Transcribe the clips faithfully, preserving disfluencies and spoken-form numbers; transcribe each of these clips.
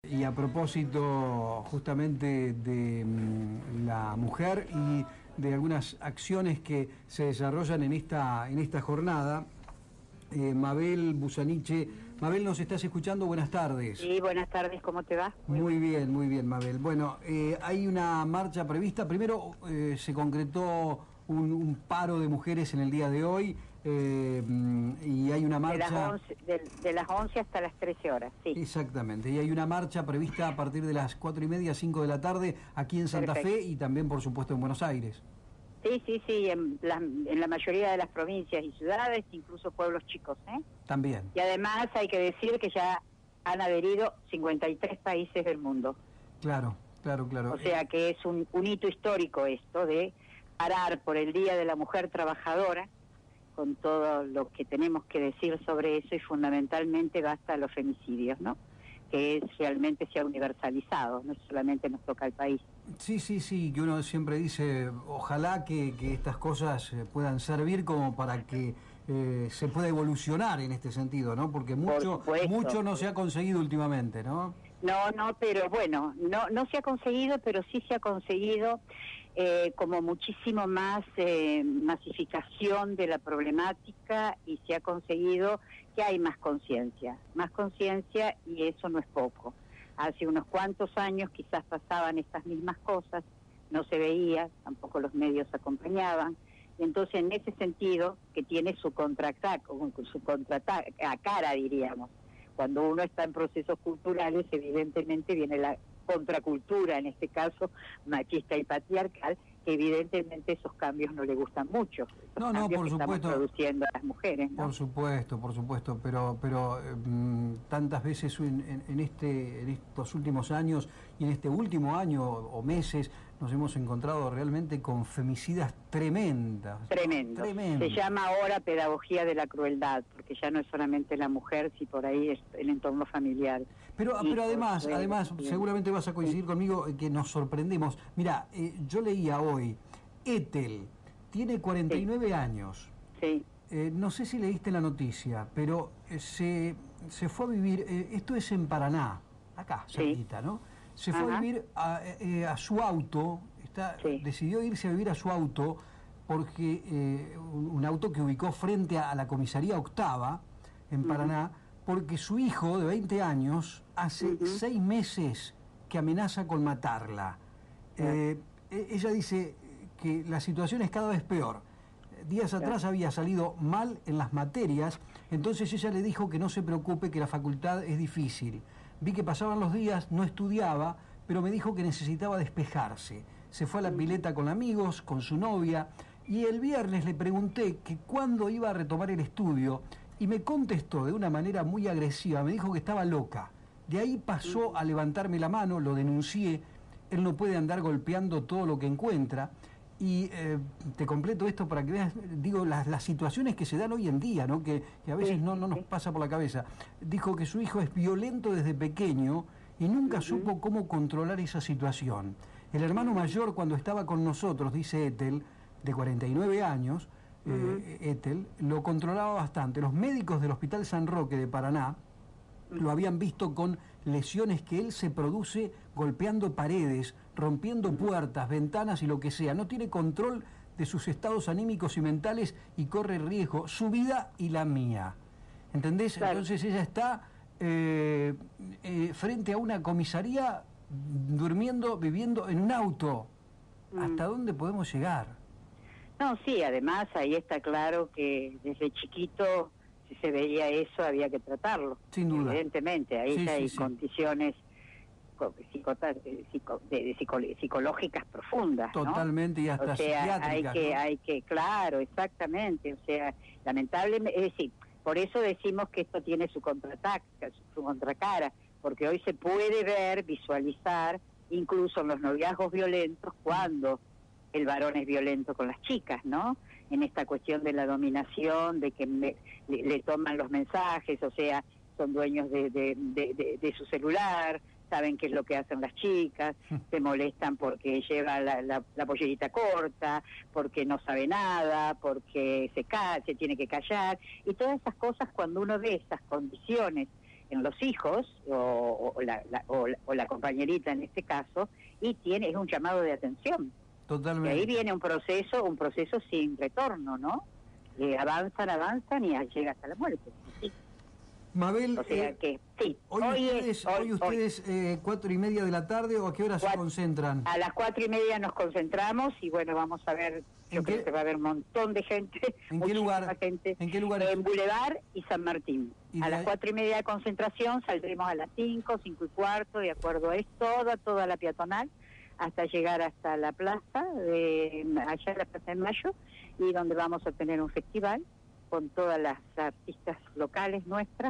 Y a propósito justamente de mm, la mujer y de algunas acciones que se desarrollan en esta, en esta jornada, eh, Mabel Busaniche. Mabel, ¿nos estás escuchando? Buenas tardes. Sí, buenas tardes, ¿cómo te va? Muy, muy bien, muy bien, Mabel. Bueno, eh, hay una marcha prevista. Primero eh, se concretó un, un paro de mujeres en el día de hoy. Eh, y hay una marcha... De las, once, de, de las once hasta las trece horas, sí. Exactamente, y hay una marcha prevista a partir de las cuatro y media, cinco de la tarde, aquí en Santa Perfecto. Fe y también, por supuesto, en Buenos Aires. Sí, sí, sí, en la, en la mayoría de las provincias y ciudades, incluso pueblos chicos, ¿eh? También. Y además hay que decir que ya han adherido cincuenta y tres países del mundo. Claro, claro, claro. O sea que es un, un hito histórico esto de parar por el Día de la Mujer Trabajadora, con todo lo que tenemos que decir sobre eso, y fundamentalmente basta los femicidios, ¿no? Que es, realmente se ha universalizado, no solamente nos toca al país. Sí, sí, sí, que uno siempre dice, ojalá que, que estas cosas puedan servir como para que eh, se pueda evolucionar en este sentido, ¿no? Porque mucho, mucho no se ha conseguido últimamente, ¿no? No, no, pero bueno, no, no se ha conseguido, pero sí se ha conseguido eh, como muchísimo más eh, masificación de la problemática, y se ha conseguido que hay más conciencia, más conciencia, y eso no es poco. Hace unos cuantos años quizás pasaban estas mismas cosas, no se veía, tampoco los medios acompañaban, y entonces en ese sentido, que tiene su contraataque, su contraataque, a cara diríamos, cuando uno está en procesos culturales, evidentemente viene la contracultura, en este caso machista y patriarcal, que evidentemente esos cambios no le gustan mucho. No, no, por que supuesto. Estamos produciendo a las mujeres, ¿no? Por supuesto, por supuesto, pero pero eh, tantas veces en, en, en este en estos últimos años y en este último año o meses nos hemos encontrado realmente con femicidas tremendas. Tremendo. Tremendas. Se llama ahora pedagogía de la crueldad, porque ya no es solamente la mujer, si por ahí es el entorno familiar. Pero, pero además, pues, además, bien. seguramente vas a coincidir sí. conmigo que nos sorprendemos. Mira, eh, yo leía hoy, Ethel tiene cuarenta y nueve sí. años. Sí. Eh, no sé si leíste la noticia, pero eh, se, se fue a vivir, eh, esto es en Paraná, acá, cerquita, sí. ¿no? Se fue Ajá. a vivir a, eh, a su auto, está, sí. decidió irse a vivir a su auto, porque eh, un, un auto que ubicó frente a, a la comisaría Octava, en Paraná, uh-huh. porque su hijo de veinte años hace uh-huh. seis meses que amenaza con matarla. Uh-huh. Eh, ella dice que la situación es cada vez peor. Días atrás había salido mal en las materias, entonces ella le dijo que no se preocupe, que la facultad es difícil. Vi que pasaban los días, no estudiaba, pero me dijo que necesitaba despejarse. Se fue a la pileta con amigos, con su novia, y el viernes le pregunté que cuándo iba a retomar el estudio, y me contestó de una manera muy agresiva, me dijo que estaba loca. De ahí pasó a levantarme la mano, lo denuncié, él no puede andar golpeando todo lo que encuentra. Y eh, te completo esto para que veas, digo, las, las situaciones que se dan hoy en día, ¿no? que, que a veces no, no nos pasa por la cabeza. Dijo que su hijo es violento desde pequeño y nunca uh-huh. supo cómo controlar esa situación. El hermano mayor, cuando estaba con nosotros, dice Ethel, de cuarenta y nueve años, uh-huh. eh, Ethel, lo controlaba bastante. Los médicos del Hospital San Roque de Paraná lo habían visto con lesiones que él se produce golpeando paredes, rompiendo puertas, ventanas y lo que sea. No tiene control de sus estados anímicos y mentales y corre riesgo su vida y la mía. ¿Entendés? Claro. Entonces ella está eh, eh, frente a una comisaría durmiendo, viviendo en un auto. Mm. ¿Hasta dónde podemos llegar? No, sí, además ahí está claro que desde chiquito, si se veía eso, había que tratarlo. Sin duda. Evidentemente, ahí sí, ya sí, hay sí. condiciones psicota, psico, de, de psico, psicológicas profundas, totalmente, ¿no? Y hasta o sea, psiquiátricas, hay que, ¿no? hay que, claro, exactamente, o sea, lamentablemente, es decir, por eso decimos que esto tiene su contraataque, su contracara, porque hoy se puede ver, visualizar, incluso en los noviazgos violentos, cuando el varón es violento con las chicas, ¿no? En esta cuestión de la dominación, de que me, le, le toman los mensajes, o sea, son dueños de, de, de, de, de su celular, saben qué es lo que hacen las chicas, se molestan porque lleva la, la, la pollerita corta, porque no sabe nada, porque se, ca se tiene que callar, y todas esas cosas, cuando uno ve esas condiciones en los hijos, o, o, la, la, o, la, o la compañerita en este caso, y tiene es un llamado de atención. Totalmente. Y ahí viene un proceso, un proceso sin retorno, ¿no? Eh, avanzan, avanzan y llega hasta la muerte. Sí. Mabel, o sea eh, que, sí. hoy, hoy ustedes, es, hoy, hoy ustedes hoy. Eh, cuatro y media de la tarde, ¿o a qué hora cuatro, se concentran? A las cuatro y media nos concentramos y bueno, vamos a ver, yo creo qué? que va a haber un montón de gente. ¿En qué lugar? Gente, ¿En qué lugar? En Boulevard y San Martín. ¿Y a las cuatro y media de concentración saldremos a las cinco, cinco y cuarto, de acuerdo a esto, toda, toda la peatonal, hasta llegar hasta la plaza, de, allá en la Plaza de Mayo, y donde vamos a tener un festival con todas las artistas locales nuestras,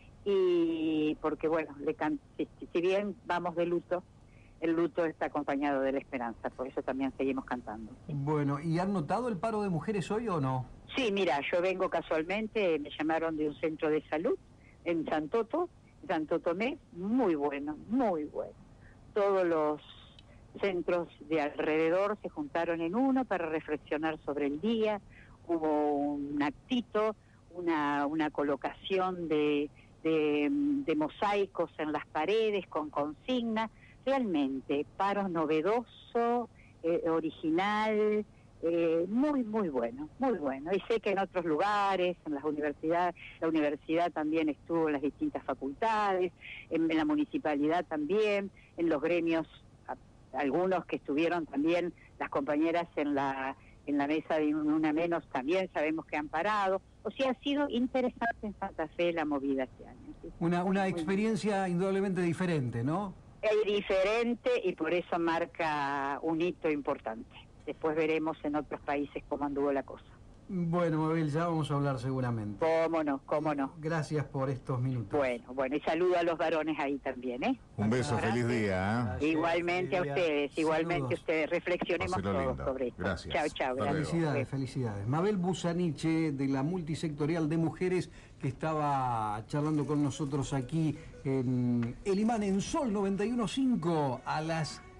y porque bueno, le can si, si bien vamos de luto, el luto está acompañado de la esperanza, por eso también seguimos cantando. Bueno, ¿y han notado el paro de mujeres hoy o no? Sí, mira, yo vengo casualmente, me llamaron de un centro de salud en Santo Tomé, Santo Tomé, muy bueno, muy bueno. Todos los centros de alrededor se juntaron en uno para reflexionar sobre el día, hubo un actito, una, una colocación de, de, de mosaicos en las paredes con consigna, realmente paro novedoso, eh, original, eh, muy, muy bueno, muy bueno. Y sé que en otros lugares, en las universidades, la universidad también estuvo en las distintas facultades, en, en la municipalidad también, en los gremios, algunos que estuvieron también, las compañeras en la en la mesa de una menos también sabemos que han parado. O sea, ha sido interesante en Santa Fe la movida este año. ¿Sí? Una, una experiencia indudablemente diferente, ¿no? Es diferente y por eso marca un hito importante. Después veremos en otros países cómo anduvo la cosa. Bueno, Mabel, ya vamos a hablar seguramente. Cómo no, cómo no. Gracias por estos minutos. Bueno, bueno, y saludo a los varones ahí también, ¿eh? Un beso, gracias. Feliz día. ¿eh? Igualmente feliz a ustedes, día. Igualmente Saludos. a ustedes. Reflexionemos Páselo todos lindo. sobre esto. Gracias. Chao, chao. Felicidades, felicidades. Mabel Busaniche, de la Multisectorial de Mujeres, que estaba charlando con nosotros aquí en El Imán, en Sol noventa y uno punto cinco, a las